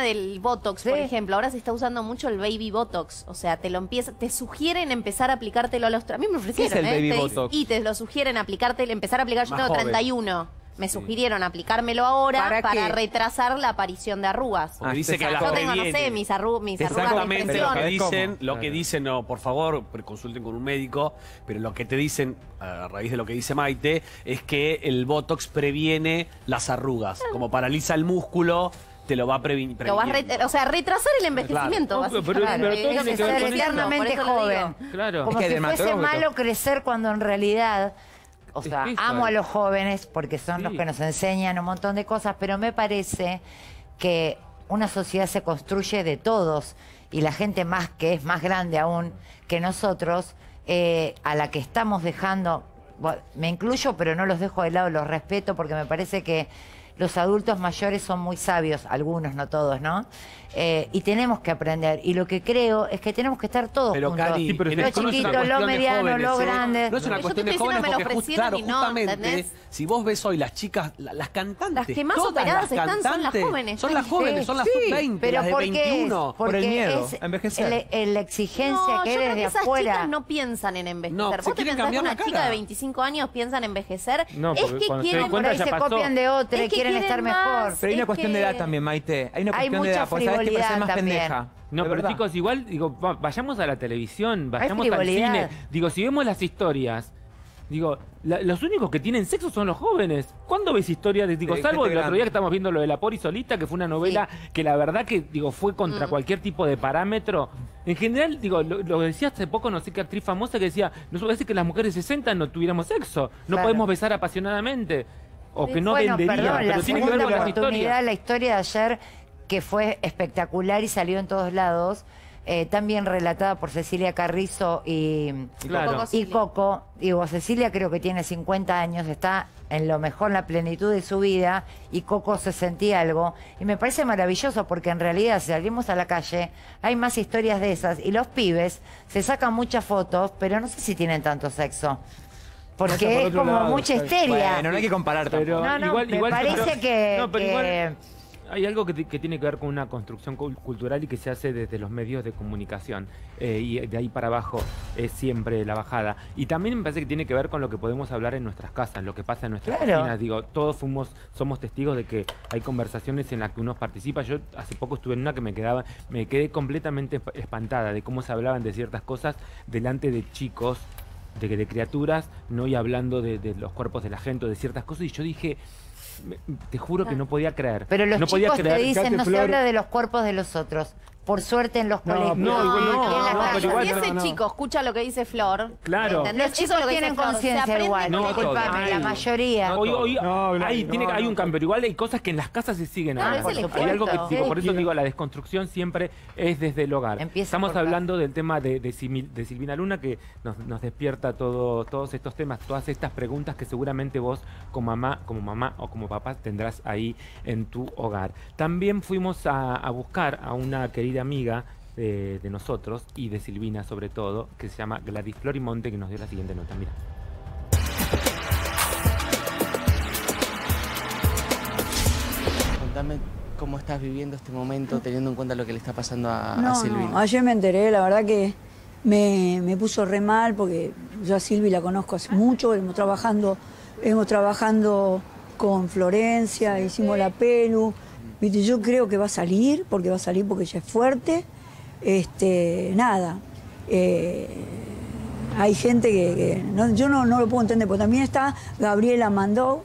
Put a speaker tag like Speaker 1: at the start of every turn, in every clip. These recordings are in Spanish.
Speaker 1: del Botox, por ejemplo, ahora se está usando mucho el Baby Botox. O sea, te sugieren empezar a aplicártelo a los... A mí me ofrecieron,
Speaker 2: ¿Qué es el Baby Botox?
Speaker 1: Y te lo sugieren empezar a aplicar. Yo
Speaker 2: Más
Speaker 1: tengo
Speaker 2: joven.
Speaker 1: 31. Me sugirieron aplicármelo ahora para retrasar la aparición de arrugas.
Speaker 3: Dice que
Speaker 1: yo tengo, no sé, mis arrugas de
Speaker 3: exactamente
Speaker 1: expresión.
Speaker 3: lo que dicen, no, por favor, consulten con un médico, pero lo que te dicen, a raíz de lo que dice Maite, es que el Botox previene las arrugas, como paraliza el músculo, te lo va previniendo.
Speaker 1: O sea, retrasar el envejecimiento, básicamente.
Speaker 4: Es ser eternamente joven.
Speaker 5: Claro.
Speaker 4: Como si fuese malo crecer cuando en realidad... O sea, amo a los jóvenes porque son los que nos enseñan un montón de cosas, pero me parece que una sociedad se construye de todos y la gente más que es más grande aún que nosotros, a la que estamos dejando, me incluyo pero no los dejo de lado, los respeto porque me parece que los adultos mayores son muy sabios, algunos, no todos, ¿no? Y tenemos que aprender. Y lo que creo es que tenemos que estar todos juntos.
Speaker 3: Cari,
Speaker 4: los chiquitos, los medianos, los grandes.
Speaker 3: No es una cuestión de jóvenes porque justamente, si vos ves hoy las chicas, las cantantes,
Speaker 1: las que más operadas están son las jóvenes.
Speaker 3: Son las jóvenes, son las sub-20,
Speaker 4: pero
Speaker 3: las de 21.
Speaker 4: Por el
Speaker 2: miedo a envejecer.
Speaker 4: La exigencia que eres de afuera.
Speaker 1: Esas chicas no piensan en envejecer.
Speaker 3: No,
Speaker 1: ¿Vos te pensás que una chica de 25 años piensa en envejecer?
Speaker 5: No,
Speaker 1: es que quieren...
Speaker 4: Por ahí se copian de otra y quieren estar mejor.
Speaker 2: Pero hay una cuestión de edad también, Maite. Hay una cuestión de edad, porque sabes que parece más pendeja.
Speaker 5: No, pero
Speaker 2: verdad.
Speaker 5: chicos, igual, digo, vayamos a la televisión, vayamos al
Speaker 4: frivolidad.
Speaker 5: cine. Digo, si vemos las historias, digo, los únicos que tienen sexo son los jóvenes. ¿Cuándo ves historias de, digo, salvo el otro día que estamos viendo lo de La Pori Solita, que fue una novela que la verdad que, digo, fue contra cualquier tipo de parámetro? En general, digo, lo decía hace poco, no sé qué actriz famosa que decía, nos parece que las mujeres de 60 no tuviéramos sexo, no podemos besar apasionadamente. O que no vendería,
Speaker 4: perdón,
Speaker 5: pero
Speaker 4: la
Speaker 5: tiene que ver con las historias.
Speaker 4: La historia de ayer, que fue espectacular y salió en todos lados, también relatada por Cecilia Carrizo y Coco. Digo, Cecilia creo que tiene 50 años, está en lo mejor, en la plenitud de su vida, y Coco se sentía algo. Y me parece maravilloso porque en realidad, si salimos a la calle, hay más historias de esas. Y los pibes se sacan muchas fotos, pero no sé si tienen tanto sexo. Porque es como mucha histeria.
Speaker 2: Bueno, no hay que comparar tampoco.
Speaker 4: No, me parece que...
Speaker 5: Hay algo que tiene que ver con una construcción cultural y que se hace desde los medios de comunicación. Y de ahí para abajo es siempre la bajada. Y también me parece que tiene que ver con lo que podemos hablar en nuestras casas, lo que pasa en nuestras cocinas. Digo, todos somos testigos de que hay conversaciones en las que uno participa. Yo hace poco estuve en una que me quedé completamente espantada de cómo se hablaban de ciertas cosas delante de chicos, de criaturas, no y hablando de los cuerpos de la gente o de ciertas cosas. Y yo dije... Te juro que no podía creer.
Speaker 4: Pero los chicos te dicen, no se habla de los cuerpos de los otros. Por suerte en los colegios.
Speaker 1: Si ese chico escucha lo que dice Flor,
Speaker 5: claro.
Speaker 4: Los chicos tienen conciencia igual. Disculpame, la mayoría.
Speaker 5: Hay un cambio, pero igual hay cosas que en las casas se siguen hablando. Hay algo que digo, por eso digo, la desconstrucción siempre es desde el hogar. Estamos hablando del tema de Silvina Luna, que nos despierta todos estos temas, todas estas preguntas que seguramente vos como mamá o como papá tendrás ahí en tu hogar. También fuimos a buscar a una querida amiga de nosotros y de Silvina sobre todo, que se llama Gladys Florimonte, que nos dio la siguiente nota. Mira.
Speaker 6: Contame cómo estás viviendo este momento, teniendo en cuenta lo que le está pasando a Silvina.
Speaker 7: No, ayer me enteré, la verdad que me puso re mal porque yo a Silvi la conozco hace mucho, hemos trabajando con Florencia, hicimos la pelu. ¿Viste? Yo creo que va a salir porque ella es fuerte. Nada. Hay gente que yo no lo puedo entender, porque también está Gabriela Mandau,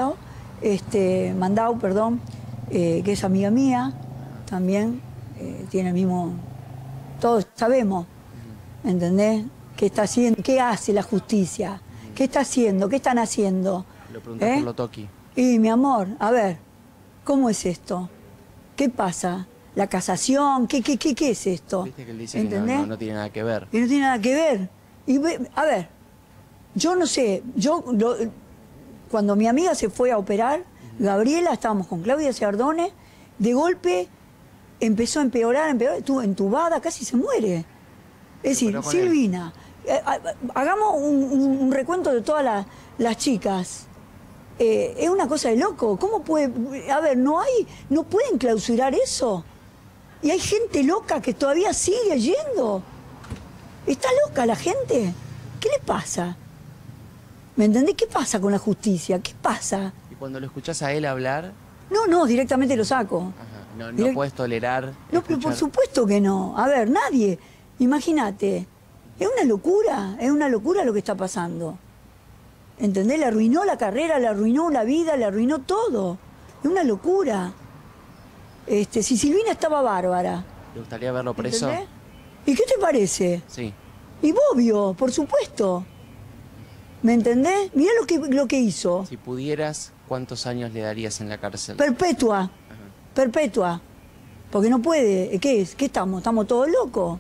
Speaker 7: que es amiga mía, también tiene el mismo... Todos sabemos, ¿entendés? ¿Qué está haciendo? ¿Qué hace la justicia? ¿Qué está haciendo? ¿Qué están haciendo?
Speaker 6: Lo pregunté por lo Toki.
Speaker 7: Y mi amor, a ver, ¿cómo es esto? ¿Qué pasa? ¿La casación? ¿Qué es esto?
Speaker 6: Viste que él dice que no tiene nada que ver.
Speaker 7: Y no tiene nada que ver. Y a ver, yo no sé, cuando mi amiga se fue a operar, Gabriela, estábamos con Claudia Ciardone, de golpe empezó a empeorar, estuvo entubada, casi se muere. Es decir, Silvina, hagamos un recuento de todas las chicas. Es una cosa de loco. ¿Cómo puede? A ver, no pueden clausurar eso. Y hay gente loca que todavía sigue yendo. ¿Está loca la gente? ¿Qué le pasa? ¿Me entendés? ¿Qué pasa con la justicia? ¿Qué pasa?
Speaker 6: Y cuando lo escuchás a él hablar,
Speaker 7: No, directamente lo saco.
Speaker 6: ajá, no puedes tolerar.
Speaker 7: No, pero por
Speaker 6: escuchar-
Speaker 7: supuesto que no. A ver, nadie. Imagínate. Es una locura lo que está pasando. ¿Entendés? Le arruinó la carrera, le arruinó la vida, le arruinó todo. Es una locura. Si Silvina estaba bárbara.
Speaker 6: ¿Te gustaría verlo preso?
Speaker 7: ¿Entendés? ¿Y qué te parece?
Speaker 6: Sí.
Speaker 7: Y obvio, por supuesto. ¿Me entendés? Mirá lo que hizo.
Speaker 6: Si pudieras, ¿cuántos años le darías en la cárcel?
Speaker 7: Perpetua. Perpetua. Porque no puede. ¿Qué es? ¿Qué estamos? ¿Estamos todos locos?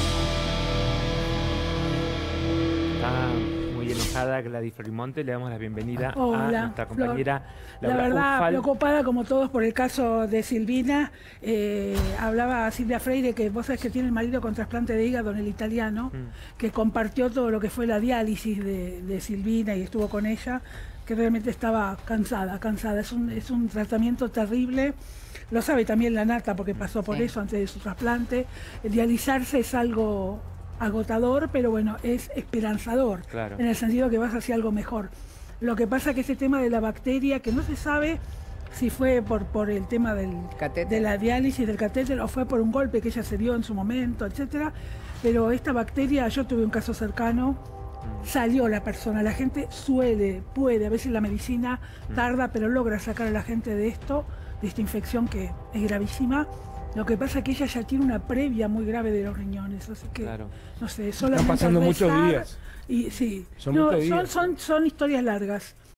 Speaker 5: Está muy enojada Gladys Florimonte. Le damos la bienvenida a
Speaker 8: Hola,
Speaker 5: nuestra
Speaker 8: Flor.
Speaker 5: compañera
Speaker 8: La
Speaker 5: Laura
Speaker 8: verdad,
Speaker 5: Ufal.
Speaker 8: preocupada como todos por el caso de Silvina. Hablaba Silvia Freire, que vos sabés que tiene el marido con trasplante de hígado en el italiano, que compartió todo lo que fue la diálisis de Silvina y estuvo con ella, que realmente estaba cansada. Es un tratamiento terrible. Lo sabe también la Nata, porque pasó por eso antes de su trasplante. Dializarse es algo agotador, pero bueno, es esperanzador,
Speaker 5: Claro.
Speaker 8: en el sentido que vas hacia algo mejor. Lo que pasa que ese tema de la bacteria, que no se sabe si fue por el tema de la diálisis del catéter o fue por un golpe que ella se dio en su momento, etcétera, pero esta bacteria, yo tuve un caso cercano, salió la persona, la gente puede, a veces la medicina tarda, pero logra sacar a la gente de esta infección que es gravísima. Lo que pasa es que ella ya tiene una previa muy grave de los riñones, así que,
Speaker 5: Claro.
Speaker 8: no sé, solamente
Speaker 9: pasando muchos
Speaker 8: rezar
Speaker 9: días.
Speaker 8: Y sí,
Speaker 9: Son muchos días.
Speaker 8: son historias largas.